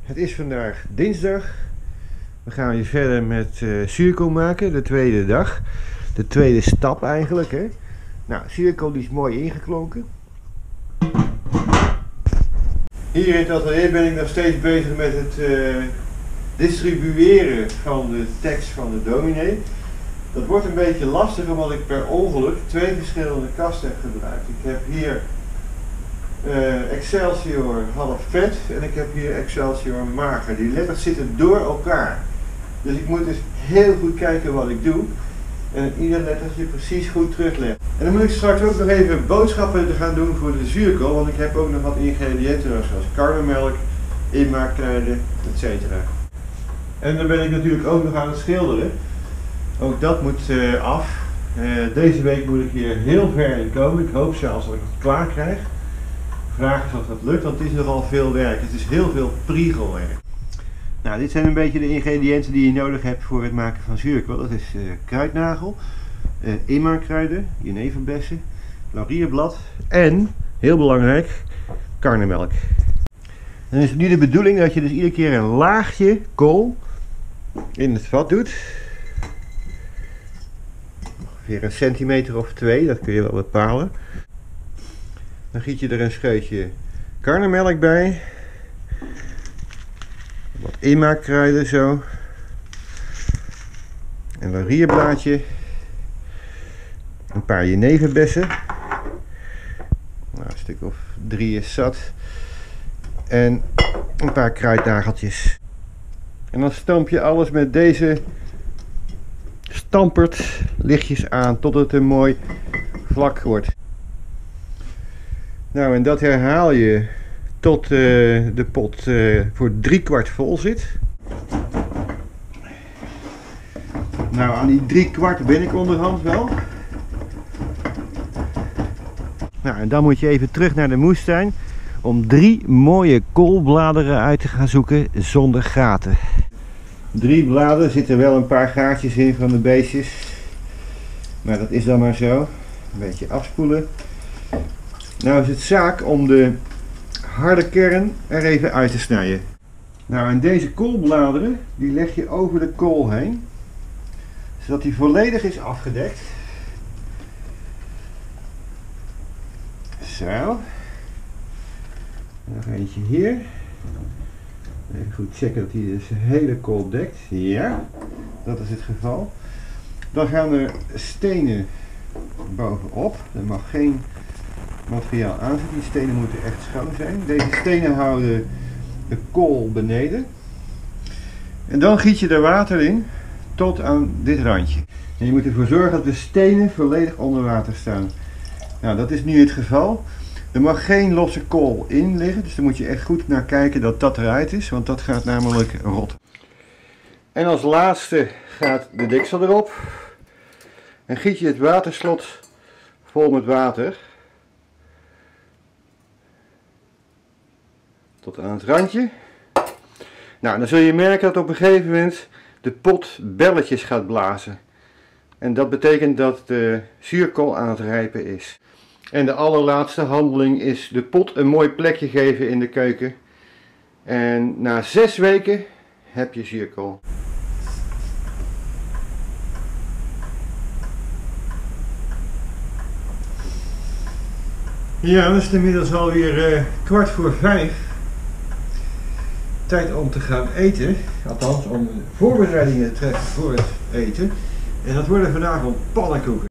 Het is vandaag dinsdag. We gaan weer verder met zuurkool maken, de tweede dag. De tweede stap eigenlijk. Hè. Nou, zuurkool die is mooi ingeklonken. Hier in het atelier ben ik nog steeds bezig met het distribueren van de tekst van de dominee. Dat wordt een beetje lastig omdat ik per ongeluk twee verschillende kasten heb gebruikt. Ik heb hier Excelsior half vet en ik heb hier Excelsior mager. Die letters zitten door elkaar. Dus ik moet dus heel goed kijken wat ik doe en ieder lettertje precies goed terugleggen. En dan moet ik straks ook nog even boodschappen te gaan doen voor de zuurkool, want ik heb ook nog wat ingrediënten zoals karnemelk, inmaakkruiden, etc. En dan ben ik natuurlijk ook nog aan het schilderen. Ook dat moet af. Deze week moet ik hier heel ver in komen. Ik hoop zelfs dat ik het klaar krijg. Vraag is of dat lukt, want het is nogal veel werk. Het is heel veel priegelwerk. Nou, dit zijn een beetje de ingrediënten die je nodig hebt voor het maken van zuurkool. Dat is kruidnagel, inmaakkruiden, jeneverbessen, laurierblad en, heel belangrijk, karnemelk. Dan is het nu de bedoeling dat je dus iedere keer een laagje kool in het vat doet. Ongeveer een centimeter of 2, dat kun je wel bepalen. Dan giet je er een scheutje karnemelk bij. Wat inmaakkruiden zo. Een laurierblaadje. Een paar jeneverbessen. Nou, een stuk of 3 is zat. En een paar kruidnageltjes. En dan stamp je alles met deze stampert lichtjes aan tot het een mooi vlak wordt. Nou, en dat herhaal je tot de pot voor 3/4 vol zit. Nou, aan die 3/4 ben ik onderhand wel. Nou, en dan moet je even terug naar de moestuin om 3 mooie koolbladeren uit te gaan zoeken zonder gaten. 3 bladeren, zitten wel een paar gaatjes in van de beestjes. Maar dat is dan maar zo. Een beetje afspoelen. Nou is het zaak om de harde kern er even uit te snijden. Nou, en deze koolbladeren die leg je over de kool heen. Zodat die volledig is afgedekt. Zo. Nog eentje hier. Even goed checken dat hij dus de hele kool dekt. Ja, dat is het geval. Dan gaan er stenen bovenop. Er mag geen materiaal aan zitten. Die stenen moeten echt schoon zijn. Deze stenen houden de kool beneden. En dan giet je er water in tot aan dit randje. En je moet ervoor zorgen dat de stenen volledig onder water staan. Nou, dat is nu het geval. Er mag geen losse kool in liggen, dus daar moet je echt goed naar kijken dat dat eruit is, want dat gaat namelijk rotten. En als laatste gaat de deksel erop. En giet je het waterslot vol met water. Tot aan het randje. Nou, dan zul je merken dat op een gegeven moment de pot belletjes gaat blazen. En dat betekent dat de zuurkool aan het rijpen is. En de allerlaatste handeling is de pot een mooi plekje geven in de keuken. En na 6 weken heb je zuurkool. Ja, dan is het inmiddels alweer 4:15. Tijd om te gaan eten. Althans, om voorbereidingen te treffen voor het eten. En dat worden vanavond pannenkoeken.